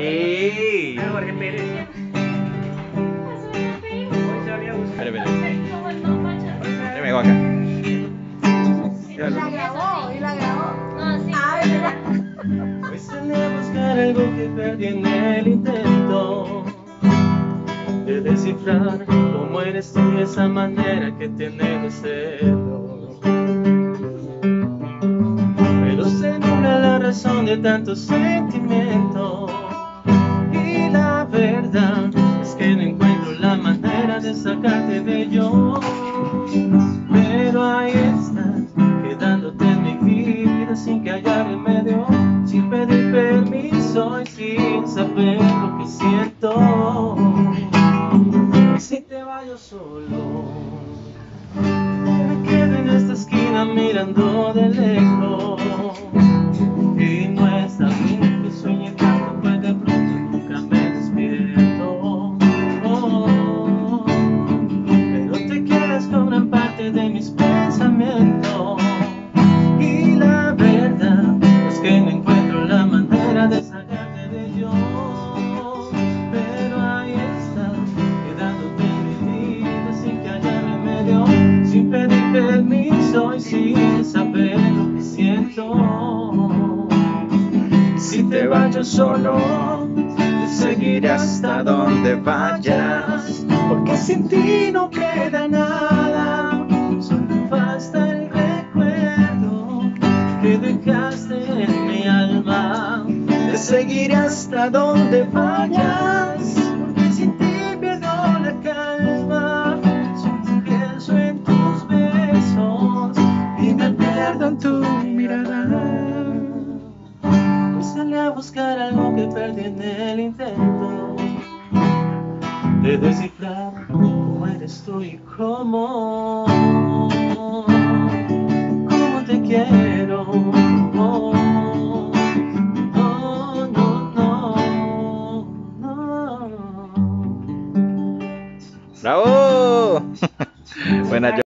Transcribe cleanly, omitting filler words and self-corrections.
Sí. Jorge Pérez. Espera, espera. Yo me hago acá. Y la grabó. No, sí. Ay, mira. Hoy salí a buscar algo que perdí en el intento de descifrar cómo eres tú y esa manera que tienes de serlo. Pero se nubla la razón de tanto sentimiento y la verdad es que no encuentro la manera de sacarte de yo. Pero ahí estás, quedándote en mi vida sin que haya remedio, sin pedir permiso y sin saber lo que siento. Si te vayas solo, me quedo en esta esquina mirando de lejos. Y no está bien que sueñe tanto, pues de pronto nunca me despierto. Pero te quedas con gran parte de mis pensamientos. Y la verdad es que no encuentro la manera de sacarte de yo. Pero ahí estás, quedándote en mi vida sin que haya remedio, sin pedir permiso y sin saber lo que siento. Si te vas yo solo, te seguiré hasta donde vayas, Porque sin ti no queda nada, solo basta el recuerdo que dejaste en mi alma. Te seguiré hasta donde vayas, porque sin ti pierdo la calma. Solo pienso en tus besos y me pierdo en tu mirada. Hoy salí a buscar algo que perdí en el intento de descifrar cómo eres tú y cómo te quiero. No, no, no, no. ¡Bravo! Buena.